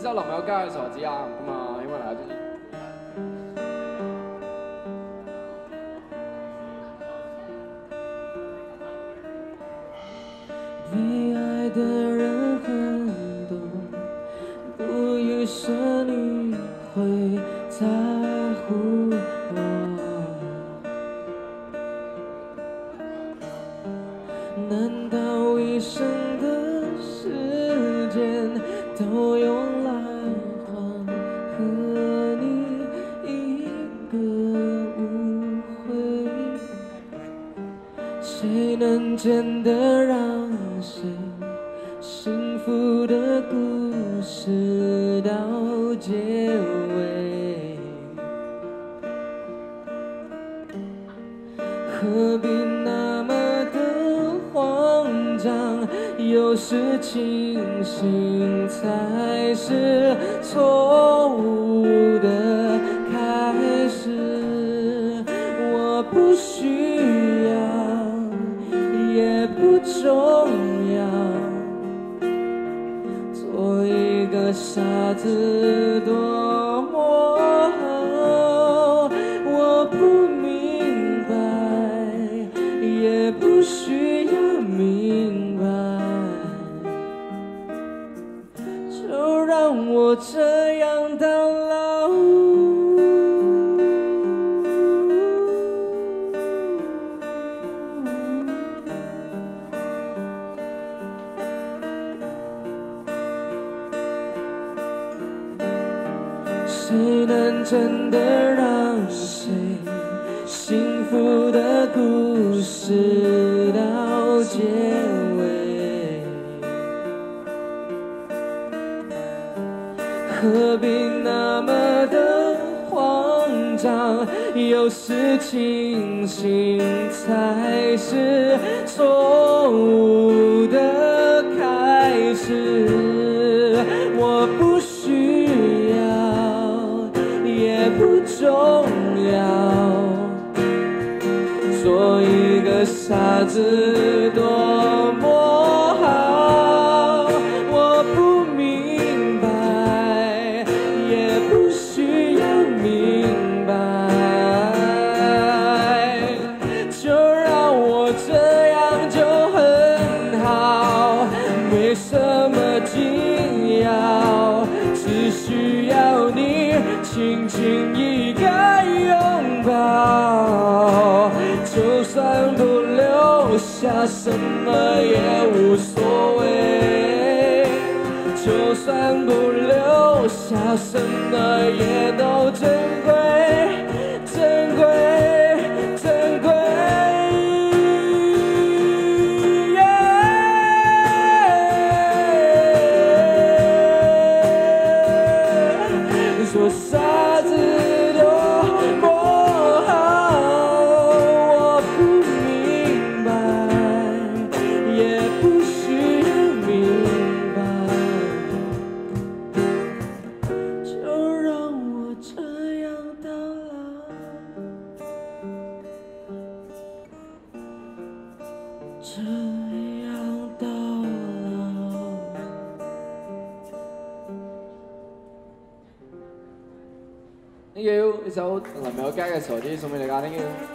首林宥嘉嘅傻子啊，咁啊，希望大家中意。 被爱的人很多，不预设你会在乎我。难道一生的时间都用来换和你一个误会？谁能真的让谁幸福的故事到结尾？何必那么的慌张？有时清醒才是错误的开始。我不需要，也不重要，做一个傻子多么好。我不明白，也不需要明白，就让我这样到老。谁能真的让谁幸福的故事到结尾？何必那么的慌张？有时清醒才是错误的开始。我不需要，也不重要，做一个傻子多么好。我不明白，也不需要明白，就让我这样就很好，没什么紧要，只需要你轻轻一个拥抱，就算不留下什么也无所谓，就算不留下什么也都珍贵，珍贵，珍贵。说傻子多么好，我不明白，也不需要明白，就让我这样到老，这样到老。 Thank you，呢首林宥嘉嘅傻子送俾大家，Thank you。